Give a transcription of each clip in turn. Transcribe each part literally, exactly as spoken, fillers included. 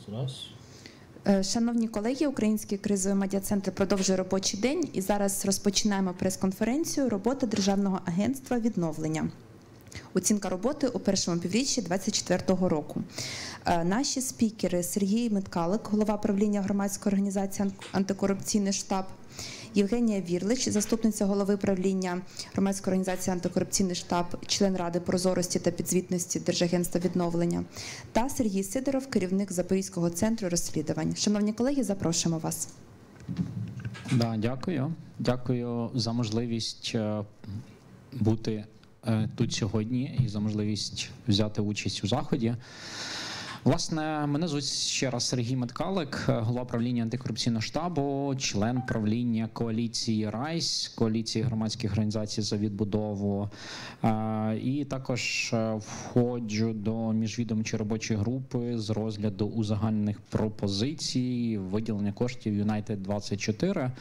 Раз. Шановні колеги, Український кризовий медіа-центр продовжує робочий день і зараз розпочинаємо прес-конференцію «Робота Державного агентства відновлення». Оцінка роботи у першому півріччі двадцять четвертого року. Наші спікери – Сергій Меткалик, голова правління громадської організації «Антикорупційний штаб», Євгенія Вірлич, заступниця голови правління громадської організації «Антикорупційний штаб», член Ради прозорості та підзвітності Держагентства відновлення, та Сергій Сидоров, керівник Запорізького центру розслідувань. Шановні колеги, запрошуємо вас. Да, дякую. Дякую за можливість бути тут сьогодні і за можливість взяти участь у заході. Власне, мене звуть ще раз Сергій Меткалик, голова правління антикорупційного штабу, член правління коаліції РАЙС, коаліції громадських організацій за відбудову. І також входжу до міжвідомчої робочої групи з розгляду узагальнених пропозицій, виділення коштів Юнайтед двадцять чотири.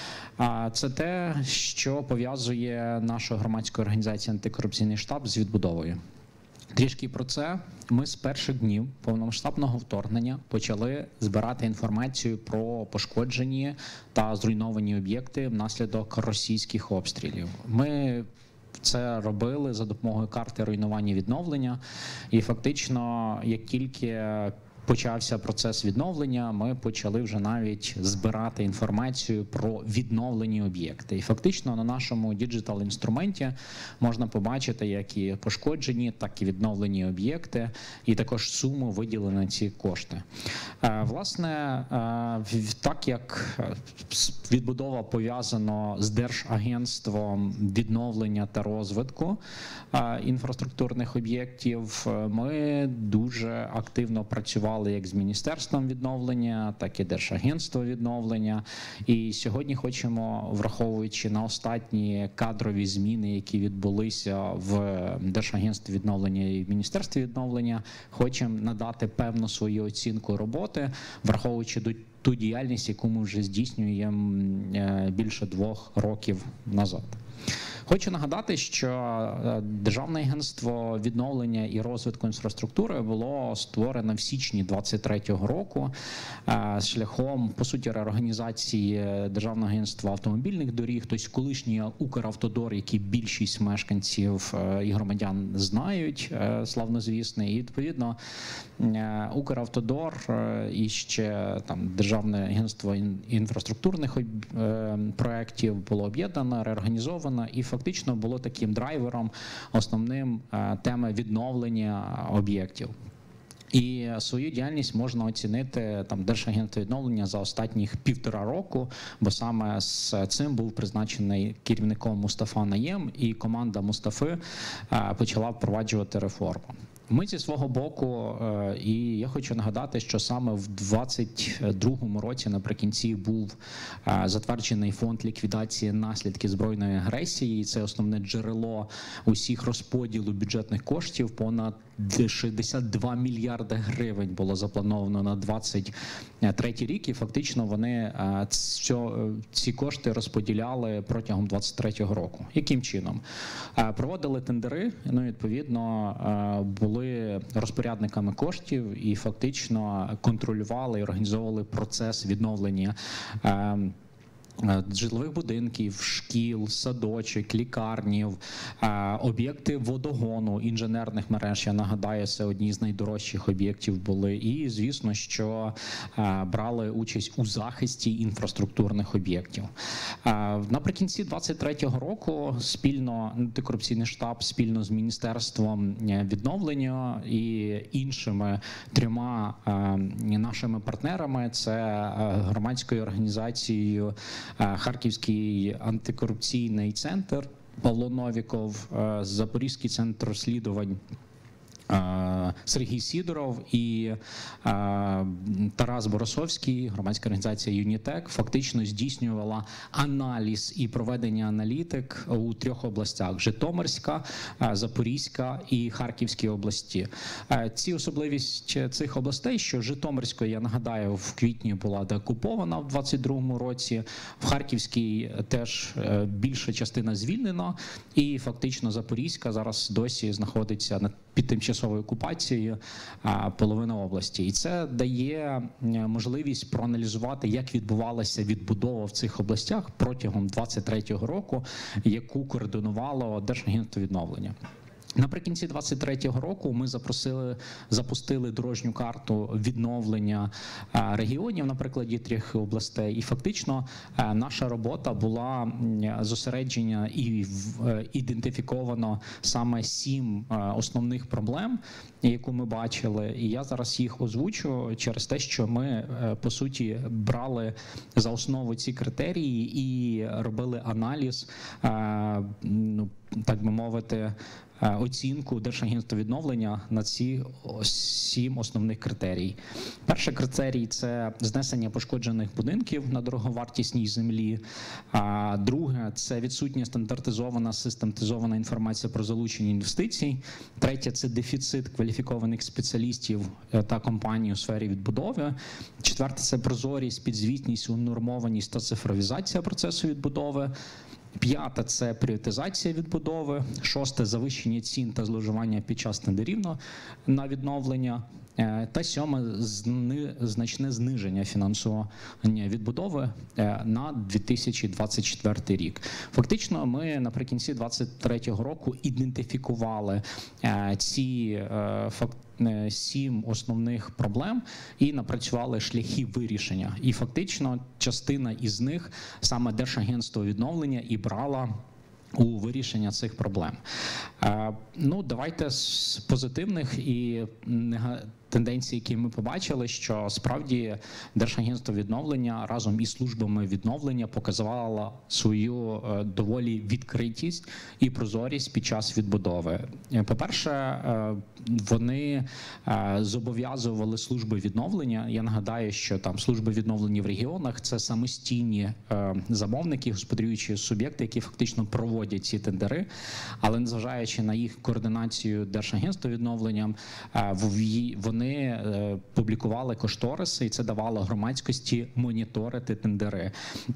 Це те, що пов'язує нашу громадську організацію антикорупційний штаб з відбудовою. Трішки про це. Ми з перших днів повномасштабного вторгнення почали збирати інформацію про пошкоджені та зруйновані об'єкти внаслідок російських обстрілів. Ми це робили за допомогою карти руйнування відновлення, і фактично, як тільки почався процес відновлення, ми почали вже навіть збирати інформацію про відновлені об'єкти. І фактично на нашому діджитал-інструменті можна побачити як і пошкоджені, так і відновлені об'єкти, і також суму виділені на ці кошти. Власне, так як відбудова пов'язана з Держагентством відновлення та розвитку інфраструктурних об'єктів, ми дуже активно працювали як з Міністерством відновлення, так і Держагентство відновлення. І сьогодні хочемо, враховуючи на останні кадрові зміни, які відбулися в Держагентстві відновлення і в Міністерстві відновлення, хочемо надати певну свою оцінку роботи, враховуючи ту діяльність, яку ми вже здійснюємо більше двох років назад. Хочу нагадати, що Державне агентство відновлення і розвитку інфраструктури було створено в січні двадцять третього року шляхом, по суті, реорганізації Державного агентства автомобільних доріг, тобто колишній Укравтодор, який більшість мешканців і громадян знають, славнозвісний, і відповідно Укравтодор і ще там Державне агентство інфраструктурних проєктів було об'єднано, реорганізовано і фактично було таким драйвером, основним теми відновлення об'єктів. І свою діяльність можна оцінити там Держагентство відновлення за останніх півтора року, бо саме з цим був призначений керівником Мустафа Найєм, і команда Мустафи почала впроваджувати реформу. Ми зі свого боку, і я хочу нагадати, що саме в двадцять другому році наприкінці був затверджений фонд ліквідації наслідків збройної агресії, і це основне джерело усіх розподілу бюджетних коштів. Понад шістдесят два мільярди гривень було заплановано на двадцять третій рік, і фактично вони ці кошти розподіляли протягом двадцять третього року. Яким чином? Проводили тендери, ну, відповідно, були були розпорядниками коштів і фактично контролювали і організовували процес відновлення житлових будинків, шкіл, садочок, лікарнів, об'єкти водогону, інженерних мереж, я нагадаю, це одні з найдорожчих об'єктів були, і, звісно, що брали участь у захисті інфраструктурних об'єктів. Наприкінці двадцять третього року спільно антикорупційний штаб спільно з Міністерством відновлення і іншими трьома нашими партнерами, це громадською організацією Харківський антикорупційний центр, Павло Новіков, Запорізький центр розслідувань Сергій Сидоров і Тарас Борисовський, громадська організація «Юнітек», фактично здійснювала аналіз і проведення аналітик у трьох областях – Житомирська, Запорізька і Харківській області. Ці особливість цих областей, що Житомирська, я нагадаю, в квітні була деокупована в двадцять другому році, в Харківській теж більша частина звільнена, і фактично Запорізька зараз досі знаходиться на під тимчасовою окупацією половина області. І це дає можливість проаналізувати, як відбувалася відбудова в цих областях протягом двадцять третього року, яку координувало Держагентство відновлення. Наприкінці двадцять третього року ми запросили, запустили дорожню карту відновлення регіонів на прикладі трьох областей. І фактично наша робота була зосередження і ідентифіковано саме сім основних проблем, яку ми бачили. І я зараз їх озвучу через те, що ми, по суті, брали за основу ці критерії і робили аналіз, ну, так би мовити, оцінку Держагентства відновлення на ці сім основних критерій. Перший критерій – це знесення пошкоджених будинків на дороговартісній землі. А друге – це відсутня стандартизована, систематизована інформація про залучення інвестицій. Третє – це дефіцит кваліфікованих спеціалістів та компаній у сфері відбудови. Четверте – це прозорість, підзвітність, унормованість та цифровізація процесу відбудови. П'яте – це пріоритизація відбудови. Шосте – завищення цін та зловживання під час тендерів на відновлення. Та сьоме – значне зниження фінансування відбудови на дві тисячі двадцять четвертий рік. Фактично, ми наприкінці двадцять третього року ідентифікували ці факти, сім основних проблем і напрацювали шляхи вирішення. І фактично частина із них саме Держагентство відновлення і брала у вирішення цих проблем. Ну, давайте з позитивних і тенденцій, які ми побачили, що справді Держагентство відновлення разом із службами відновлення показувало свою доволі відкритість і прозорість під час відбудови. По-перше, вони зобов'язували служби відновлення. Я нагадаю, що там служби відновлення в регіонах – це самостійні замовники, господарюючі суб'єкти, які фактично проводять ці тендери, але незважаючи на їх координацію Держагентства відновлення, вони публікували кошториси, і це давало громадськості моніторити тендери.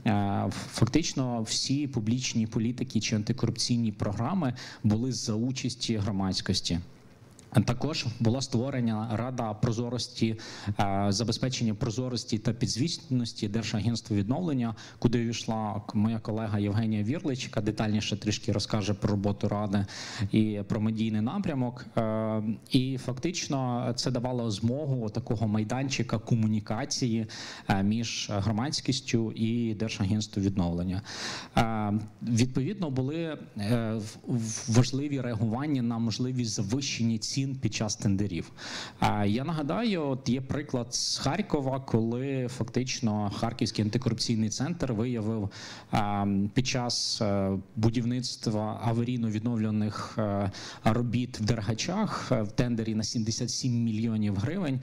Фактично всі публічні політики чи антикорупційні програми були за участі громадськості. Також була створена Рада прозорості, забезпечення прозорості та підзвітності Держагентства відновлення, куди увійшла моя колега Євгенія Вірлич, яка детальніше трішки розкаже про роботу Ради і про медійний напрямок. І фактично це давало змогу такого майданчика комунікації між громадськістю і Держагентством відновлення. Відповідно, були важливі реагування на можливість завищення цін під час тендерів. Я нагадаю, от є приклад з Харкова, коли фактично Харківський антикорупційний центр виявив під час будівництва аварійно-відновлених робіт в Дергачах в тендері на сімдесят сім мільйонів гривень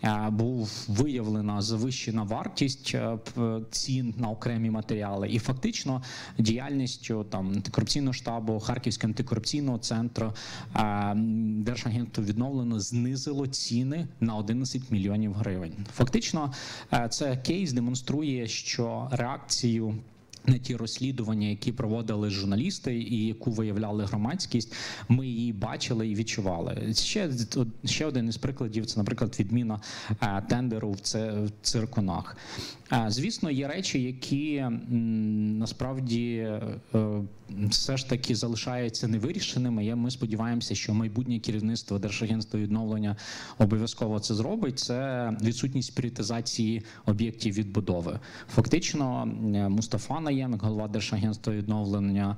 був виявлена завищена вартість цін на окремі матеріали. І фактично діяльністю там антикорупційного штабу, Харківського антикорупційного центру, Держагентство відновлено знизило ціни на одинадцять мільйонів гривень. Фактично це кейс демонструє, що реакцію на ті розслідування, які проводили журналісти і яку виявляли громадськість, ми її бачили і відчували. Ще, ще один із прикладів – це, наприклад, відміна тендеру в циркунах. Звісно, є речі, які насправді все ж таки залишаються невирішеними. Ми сподіваємося, що майбутнє керівництво Держагентства відновлення обов'язково це зробить. Це відсутність пріоритизації об'єктів відбудови. Фактично, Мустафа Наєм, як голова Держагентства відновлення,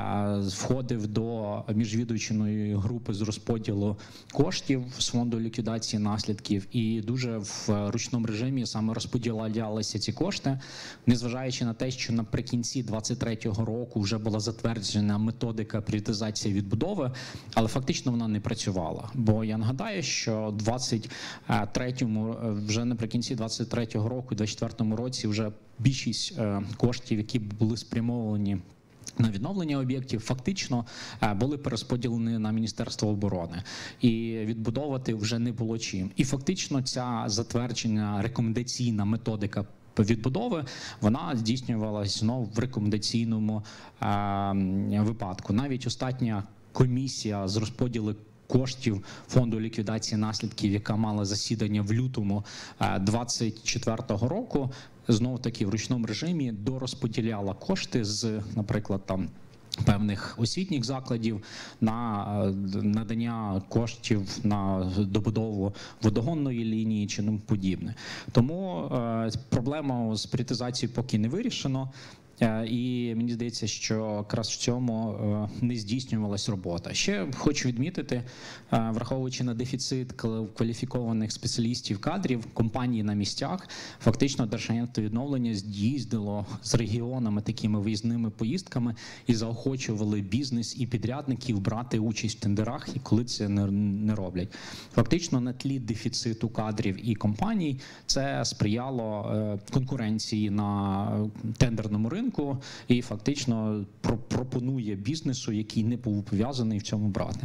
входив до міжвідомчої групи з розподілу коштів з фонду ліквідації наслідків і дуже в ручному режимі саме розподілялися ці кошти, незважаючи на те, що наприкінці двадцять третього року вже була затверджена методика пріоритизації відбудови, але фактично вона не працювала. Бо я нагадаю, що двадцять третьому, вже наприкінці двадцять третього року, двадцять четвертому році вже більшість коштів, які були спрямовані на відновлення об'єктів, фактично були перерозподілені на Міністерство оборони. І відбудовувати вже не було чим. І фактично ця затверджена рекомендаційна методика відбудови, вона здійснювалася знову в рекомендаційному е, випадку. Навіть остання комісія з розподілу коштів фонду ліквідації наслідків, яка мала засідання в лютому двадцять четвертого року, знову таки в ручному режимі дорозподіляла кошти з, наприклад, там певних освітніх закладів на надання коштів на добудову водогонної лінії чи тому подібне. Тому е, проблема з пріоритезацією поки не вирішено. І мені здається, що якраз в цьому не здійснювалась робота. Ще хочу відмітити, враховуючи на дефіцит кваліфікованих спеціалістів кадрів, компанії на місцях, фактично Держагентство відновлення з'їздило з регіонами такими виїзними поїздками і заохочували бізнес і підрядників брати участь в тендерах, і коли це не роблять. Фактично на тлі дефіциту кадрів і компаній це сприяло конкуренції на тендерному ринку, і фактично пропонує бізнесу, який не був пов'язаний, в цьому брати.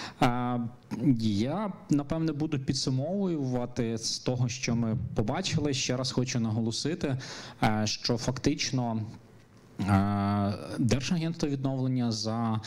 Я, напевне, буду підсумовувати з того, що ми побачили. Ще раз хочу наголосити, що фактично Держагентство відновлення за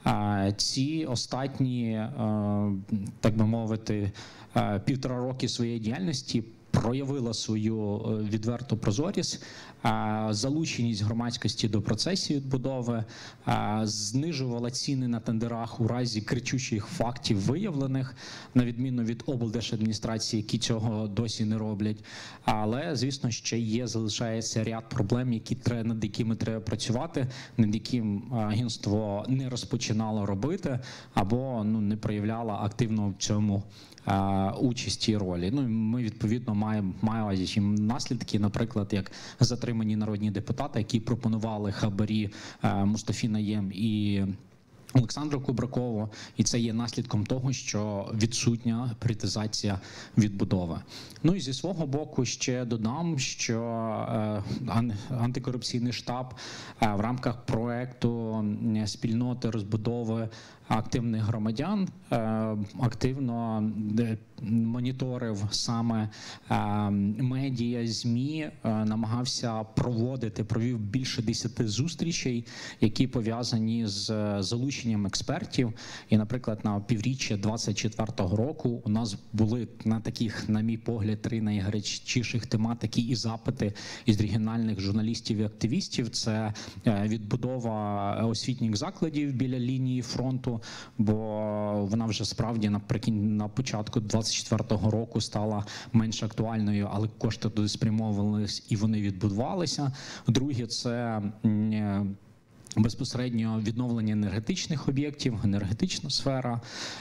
ці останні, так би мовити, півтора роки своєї діяльності проявила свою відверту прозорість, залученість громадськості до процесів відбудови, знижувала ціни на тендерах у разі кричучих фактів виявлених, на відміну від облдержадміністрації, які цього досі не роблять. Але, звісно, ще є, залишається ряд проблем, які треба, над якими треба працювати, над яким агентство не розпочинало робити або ну, не проявляло активно в цьому участі і ролі. Ну, ми, відповідно, маємо, маємо наслідки, наприклад, як затримані народні депутати, які пропонували хабарі Мустафі Найєм і Олександру Кубракову, і це є наслідком того, що відсутня пріоритезація відбудови. Ну і зі свого боку ще додам, що антикорупційний штаб в рамках проекту спільноти розбудови активних громадян активно моніторив саме медіа, ЗМІ, намагався проводити, провів більше десяти зустрічей, які пов'язані з залученням експертів. І, наприклад, на півріччя двадцять четвертого року у нас були на таких, на мій погляд, три найгарячіших тематики і запити із регіональних журналістів і активістів. Це відбудова освітніх закладів біля лінії фронту, бо вона вже справді наприкінці, на початку двадцять четвертого року стала менш актуальною, але кошти туди спрямовувалися і вони відбудувалися. Друге – це безпосередньо відновлення енергетичних об'єктів, енергетична сфера.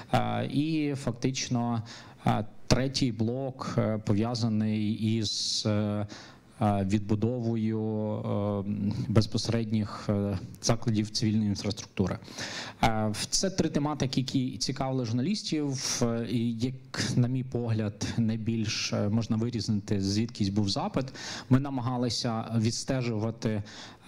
І фактично третій блок пов'язаний із відбудовою безпосередніх закладів цивільної інфраструктури. Це три тематики, які цікавили журналістів, і, як, на мій погляд, найбільш можна вирізнити, звідкись був запит. Ми намагалися відстежувати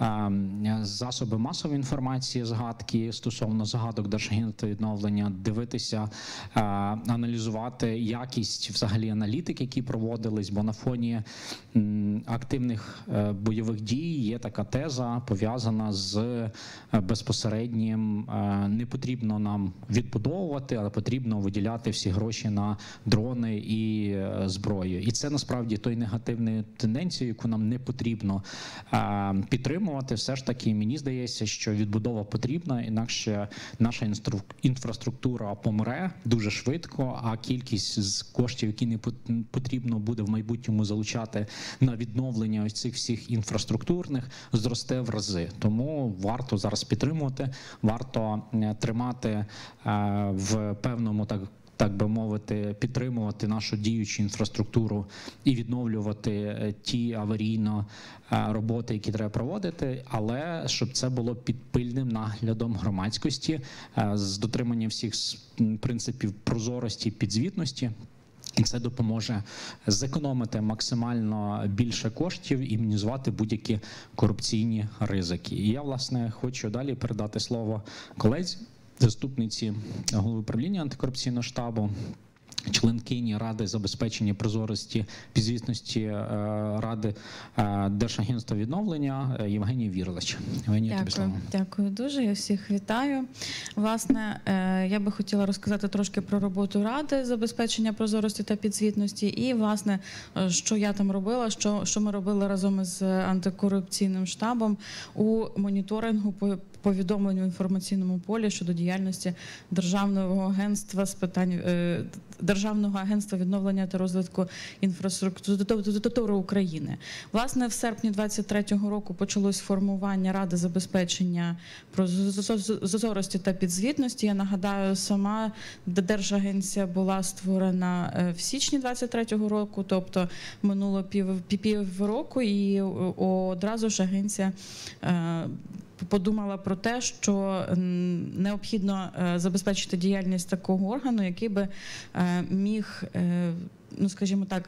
засоби масової інформації, згадки стосовно згадок Держагентства відновлення, дивитися, аналізувати якість взагалі аналітик, які проводились, бо на фоні активних бойових дій є така теза, пов'язана з безпосереднім не потрібно нам відбудовувати, але потрібно виділяти всі гроші на дрони і зброю. І це насправді той негативний тенденція, яку нам не потрібно підтримувати. Все ж таки, мені здається, що відбудова потрібна, інакше наша інфраструктура помре дуже швидко, а кількість з коштів, які не потрібно буде в майбутньому залучати на відновлення ось цих всіх інфраструктурних, зросте в рази. Тому варто зараз підтримувати, варто тримати в певному, так так би мовити, підтримувати нашу діючу інфраструктуру і відновлювати ті аварійно роботи, які треба проводити, але щоб це було під пильним наглядом громадськості, з дотриманням всіх принципів прозорості, підзвітності. І це допоможе зекономити максимально більше коштів і мінімізувати будь-які корупційні ризики. І я, власне, хочу далі передати слово колезі, заступниці голови управління антикорупційного штабу членкині Ради забезпечення прозорості, підзвітності Ради Держагентства відновлення Євгенія Вірлич. Євгенія, тобі слово. Дякую дуже, я всіх вітаю. Власне, я би хотіла розказати трошки про роботу Ради забезпечення прозорості та підзвітності і, власне, що я там робила, що, що ми робили разом із антикорупційним штабом у моніторингу по повідомлень в інформаційному полі щодо діяльності Державного агентства з питань Державного агентства відновлення та розвитку інфраструктури України. Власне, в серпні двадцять третього року почалось формування Ради забезпечення прозорості та підзвітності. Я нагадаю, сама Держагенція була створена в січні двадцять третього року, тобто минуло пів, пів року, і одразу ж агенція подумала про те, що необхідно забезпечити діяльність такого органу, який би міг, ну скажімо так,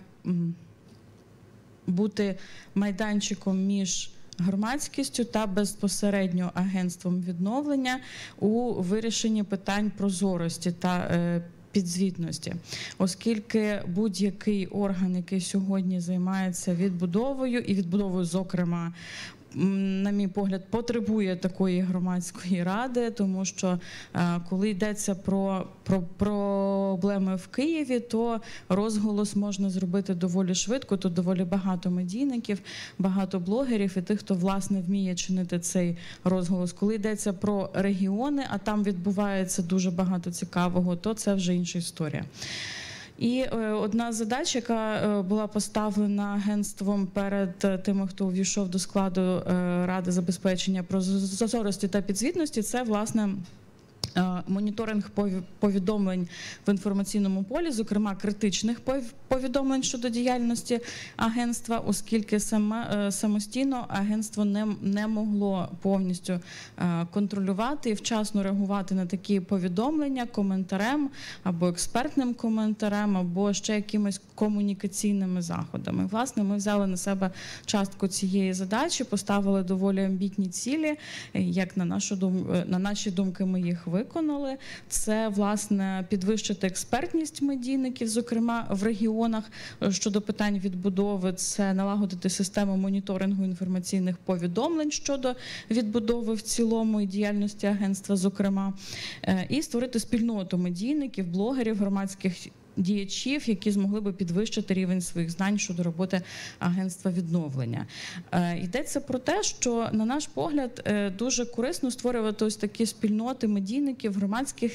бути майданчиком між громадськістю та безпосередньо агентством відновлення у вирішенні питань прозорості та підзвітності, оскільки будь-який орган, який сьогодні займається відбудовою і відбудовою, зокрема, на мій погляд, потребує такої громадської ради, тому що коли йдеться про, про, про проблеми в Києві, то розголос можна зробити доволі швидко, тут доволі багато медійників, багато блогерів і тих, хто, власне, вміє чинити цей розголос. Коли йдеться про регіони, а там відбувається дуже багато цікавого, то це вже інша історія. І одна з задач, яка була поставлена агентством перед тими, хто увійшов до складу Ради забезпечення прозорості та підзвітності, це, власне, моніторинг повідомлень в інформаційному полі, зокрема критичних повідомлень щодо діяльності агентства, оскільки саме, самостійно агентство не, не могло повністю контролювати і вчасно реагувати на такі повідомлення коментарем або експертним коментарем, або ще якимись комунікаційними заходами. Власне, ми взяли на себе частку цієї задачі, поставили доволі амбітні цілі, як на нашу думку, на наші думки ми їх виконали. Це, власне, підвищити експертність медійників, зокрема в регіонах щодо питань відбудови, це налагодити систему моніторингу інформаційних повідомлень щодо відбудови в цілому і діяльності агентства, зокрема, і створити спільноту медійників, блогерів, громадських діячів, які змогли би підвищити рівень своїх знань щодо роботи агентства відновлення. Йдеться про те, що, на наш погляд, дуже корисно створювати ось такі спільноти медійників, громадських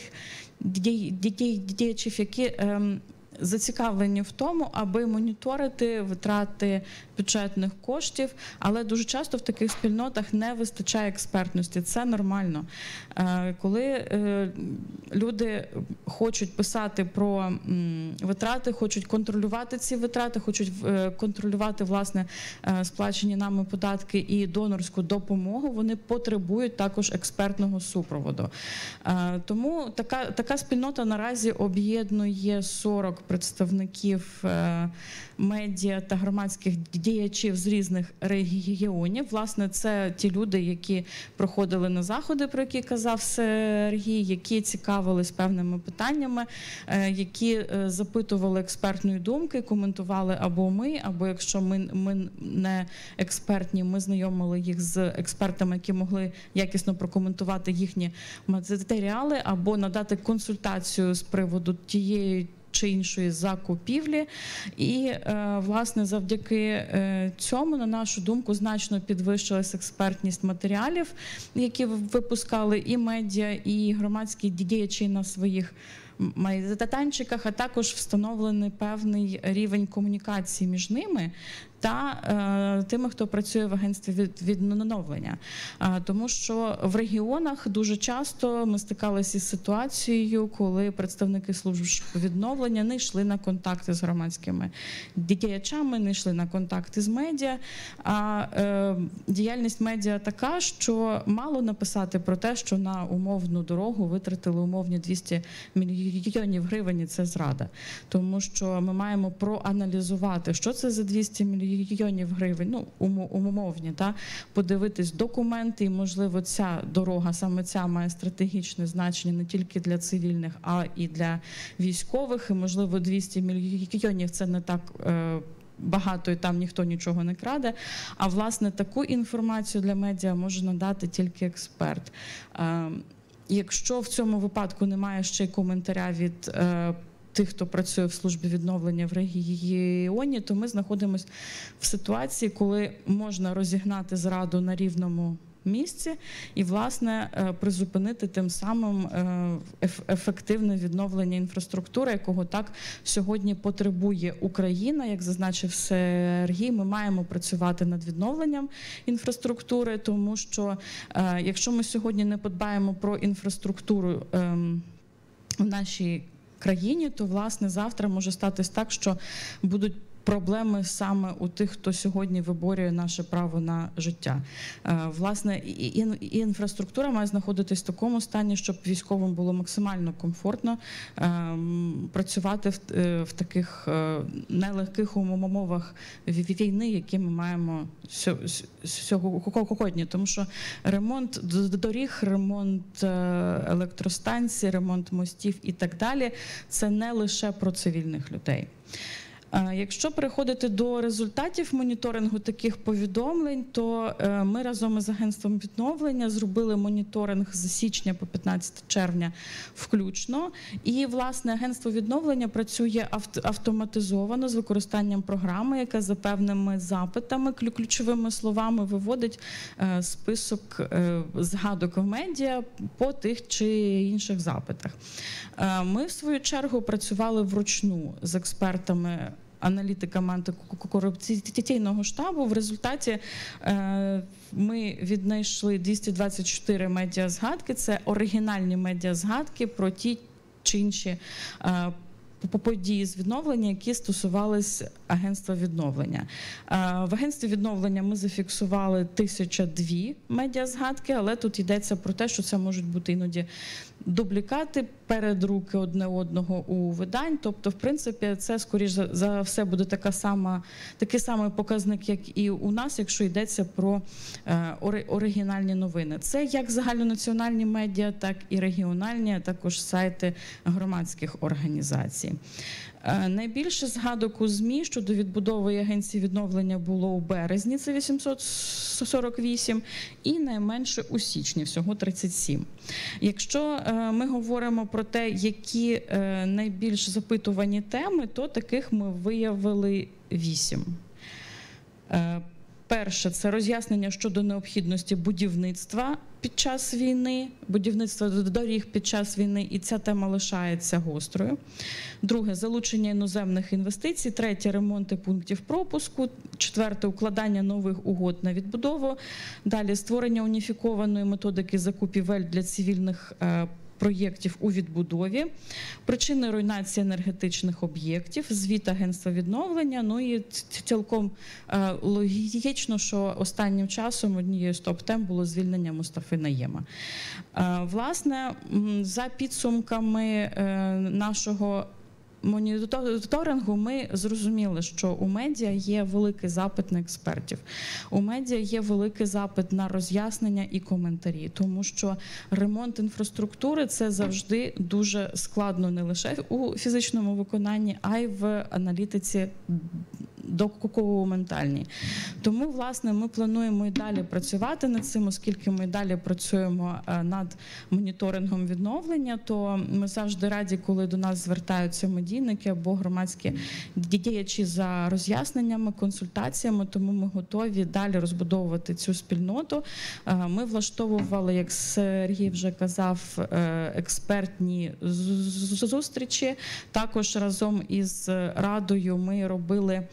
діячів, які зацікавлені в тому, аби моніторити витрати бюджетних коштів, але дуже часто в таких спільнотах не вистачає експертності. Це нормально. Коли люди хочуть писати про витрати, хочуть контролювати ці витрати, хочуть контролювати, власне, сплачені нами податки і донорську допомогу, вони потребують також експертного супроводу. Тому така, така спільнота наразі об'єднує сорок представників медіа та громадських діячів з різних регіонів. Власне, це ті люди, які проходили на заходи, про які казав Сергій, які цікавились певними питаннями, які запитували експертної думки, коментували або ми, або якщо ми, ми не експертні, ми знайомили їх з експертами, які могли якісно прокоментувати їхні матеріали, або надати консультацію з приводу тієї чи іншої закупівлі. І, власне, завдяки цьому, на нашу думку, значно підвищилась експертність матеріалів, які випускали і медіа, і громадські діячі на своїх майданчиках, а також встановлений певний рівень комунікації між ними та е, тими, хто працює в агентстві від, відновлення. Е, тому що в регіонах дуже часто ми стикалися із ситуацією, коли представники служб відновлення не йшли на контакти з громадськими діячами, не йшли на контакти з медіа. А е, діяльність медіа така, що мало написати про те, що на умовну дорогу витратили умовні двісті мільйонів гривень, і це зрада. Тому що ми маємо проаналізувати, що це за двісті мільйонів мільйонів гривень, ну, умовні, та, подивитись документи, і, можливо, ця дорога, саме ця має стратегічне значення не тільки для цивільних, а і для військових, і, можливо, двісті мільйонів – це не так багато, і там ніхто нічого не краде. А, власне, таку інформацію для медіа може надати тільки експерт. Якщо в цьому випадку немає ще й коментаря від тих, хто працює в службі відновлення в регіоні, то ми знаходимося в ситуації, коли можна розігнати зраду на рівному місці і, власне, призупинити тим самим ефективне відновлення інфраструктури, якого так сьогодні потребує Україна. Як зазначив Сергій, ми маємо працювати над відновленням інфраструктури, тому що якщо ми сьогодні не подбаємо про інфраструктуру в нашій країні, то, власне, завтра може статись так, що будуть проблеми саме у тих, хто сьогодні виборює наше право на життя. Власне, і інфраструктура має знаходитись в такому стані, щоб військовим було максимально комфортно працювати в таких нелегких умовах війни, які ми маємо сьогодні. Тому що ремонт доріг, ремонт електростанцій, ремонт мостів і так далі – це не лише про цивільних людей. Якщо переходити до результатів моніторингу таких повідомлень, то ми разом із агентством відновлення зробили моніторинг з січня по п'ятнадцяте червня включно. І, власне, агентство відновлення працює автоматизовано з використанням програми, яка за певними запитами, ключовими словами виводить список згадок в медіа по тих чи інших запитах. Ми, в свою чергу, працювали вручну з експертами, аналітиками антикорупційного штабу. В результаті ми віднайшли двісті двадцять чотири медіазгадки. Це оригінальні медіазгадки про ті чи інші події з відновлення, які стосувались агентства відновлення. В агентстві відновлення ми зафіксували тисяча дві медіазгадки, але тут йдеться про те, що це можуть бути іноді дублікати, передруки одне одного у видань. Тобто, в принципі, це, скоріш за все, буде така сама, такий самий показник, як і у нас, якщо йдеться про оригінальні новини. Це як загальнонаціональні медіа, так і регіональні, а також сайти громадських організацій. Найбільше згадок у ЗМІ щодо відбудови агенції відновлення було у березні, це вісімсот сорок вісім, і найменше у січні, всього тридцять сім. Якщо ми говоримо про те, які найбільш запитувані теми, то таких ми виявили вісім. Перше – це роз'яснення щодо необхідності будівництва під час війни, будівництва доріг під час війни, і ця тема лишається гострою. Друге – залучення іноземних інвестицій. Третє – ремонти пунктів пропуску. Четверте – укладання нових угод на відбудову. Далі – створення уніфікованої методики закупівель для цивільних проєктів у відбудові, причини руйнації енергетичних об'єктів, звіт агентства відновлення. Ну і цілком логічно, що останнім часом однією з топ-тем було звільнення Мустафи Найєма. Власне, за підсумками нашого моніторингу ми зрозуміли, що у медіа є великий запит на експертів. У медіа є великий запит на роз'яснення і коментарі, тому що ремонт інфраструктури – це завжди дуже складно не лише у фізичному виконанні, а й в аналітиці документальній. Тому, власне, ми плануємо і далі працювати над цим, оскільки ми і далі працюємо над моніторингом відновлення, то ми завжди раді, коли до нас звертаються медійники або громадські діячі за роз'ясненнями, консультаціями, тому ми готові далі розбудовувати цю спільноту. Ми влаштовували, як Сергій вже казав, експертні зустрічі. Також разом із Радою ми робили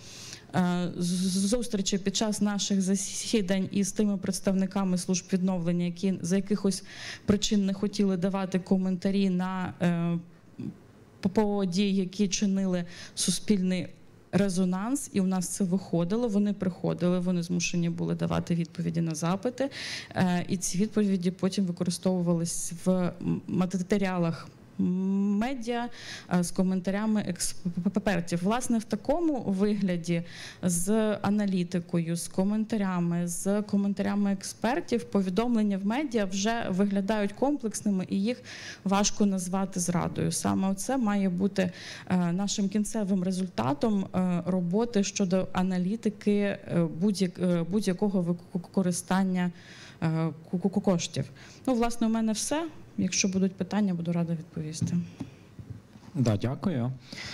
зустрічі під час наших засідань із тими представниками служб відновлення, які за якихось причин не хотіли давати коментарі на події, які чинили суспільний резонанс, і у нас це виходило, вони приходили, вони змушені були давати відповіді на запити, і ці відповіді потім використовувались в матеріалах медіа, з коментарями експертів. Власне, в такому вигляді з аналітикою, з коментарями, з коментарями експертів, повідомлення в медіа вже виглядають комплексними і їх важко назвати зрадою. Саме це має бути нашим кінцевим результатом роботи щодо аналітики будь-якого використання коштів. Ну, власне, у мене все. Якщо будуть питання, буду рада відповісти. Да, дякую.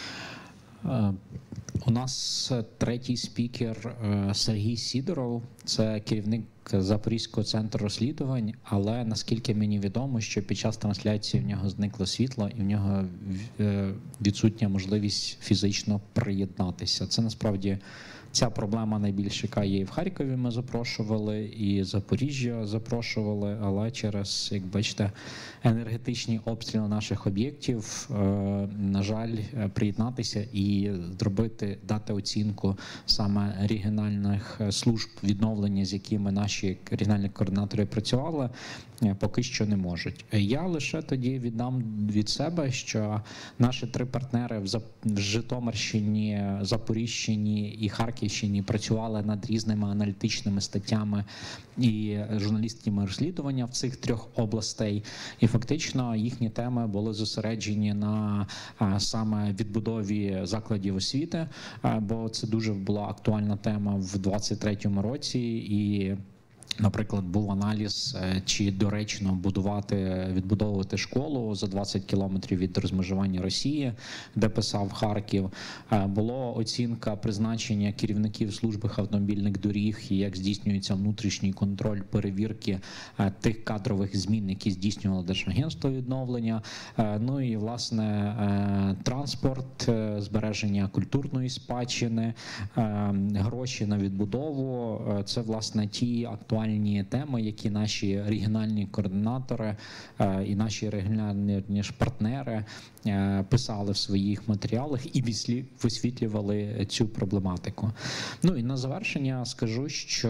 У нас третій спікер Сергій Сідоров, це керівник Запорізького центру розслідувань, але наскільки мені відомо, що під час трансляції в нього зникло світло і в нього відсутня можливість фізично приєднатися. Це насправді ця проблема найбільше, яка є і в Харкові ми запрошували, і Запоріжжя запрошували, але через, як бачите, енергетичні обстріли наших об'єктів, на жаль, приєднатися і зробити, дати оцінку саме регіональних служб відновлення, з якими наші регіональні координатори працювали, поки що не можуть. Я лише тоді віддам від себе, що наші три партнери в Житомирщині, Запоріжчині і Харківщині працювали над різними аналітичними статтями і журналістськими розслідуваннями в цих трьох областей. І фактично їхні теми були зосереджені на саме відбудові закладів освіти, бо це дуже була актуальна тема в двадцять третьому році. І наприклад, був аналіз, чи доречно будувати, відбудовувати школу за двадцять кілометрів від розмежування Росії, де писав Харків. Було оцінка призначення керівників служби автомобільних доріг і як здійснюється внутрішній контроль перевірки тих кадрових змін, які здійснювало Держагентство відновлення. Ну і, власне, транспорт, збереження культурної спадщини, гроші на відбудову. Це, власне, ті актуальні теми, які наші регіональні координатори і наші регіональні партнери писали в своїх матеріалах і висвітлювали цю проблематику. Ну і на завершення скажу, що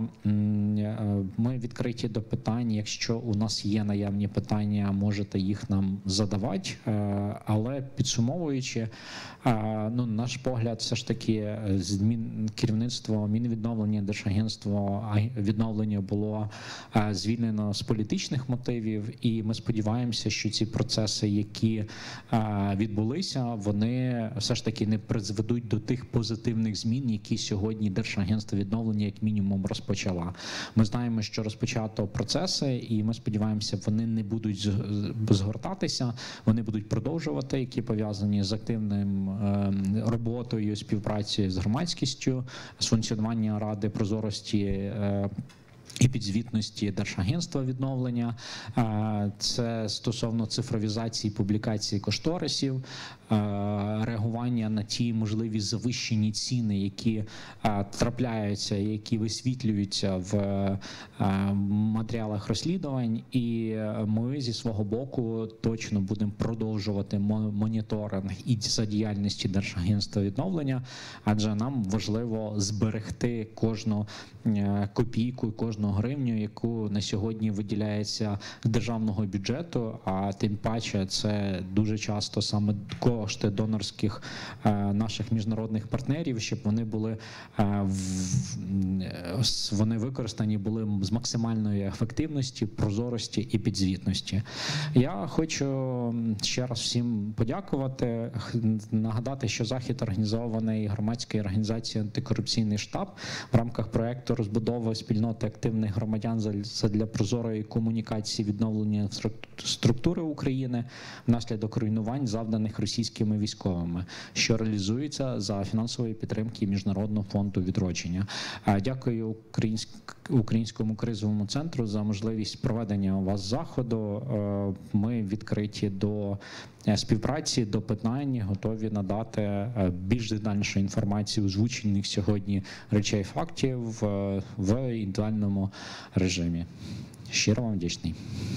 ми відкриті до питань. Якщо у нас є наявні питання, можете їх нам задавати, але підсумовуючи, ну, наш погляд все ж таки змін керівництво Мінвідновлення, Держагентство відновлення було звільнено з політичних мотивів, і ми сподіваємося, що ці процеси, які відбулися, вони все ж таки не призведуть до тих позитивних змін, які сьогодні Держагентство відновлення як мінімум розпочала. Ми знаємо, що розпочато процеси, і ми сподіваємося, вони не будуть згортатися, вони будуть продовжувати, які пов'язані з активним роботою, співпрацею з громадськістю, з функціонуванням Ради прозорості і підзвітності Держагентства відновлення. Це стосовно цифровізації, публікації кошторисів, реагування на ті можливі завищені ціни, які трапляються, які висвітлюються в матеріалах розслідувань. І ми зі свого боку точно будемо продовжувати моніторинг і за діяльністю Держагентства відновлення, адже нам важливо зберегти кожну копійку, кожну гривню, яку на сьогодні виділяється з державного бюджету, а тим паче це дуже часто саме кошти донорських наших міжнародних партнерів, щоб вони були вони використані були з максимальною ефективністю, прозорості і підзвітності. Я хочу ще раз всім подякувати, нагадати, що захід організований громадською організацією «Антикорупційний штаб» в рамках проєкту розбудови спільноти активних громадян для прозорої комунікації, відновлення структури України внаслідок руйнувань, завданих російськими військовими, що реалізується за фінансової підтримки Міжнародного фонду відродження. Дякую Українському кризовому центру за можливість проведення у вас заходу. Ми відкриті до співпраці, до питань, готові надати більш детальнішу інформацію озвучених сьогодні речей, фактів в індивідуальному режимі. Щиро вам вдячний.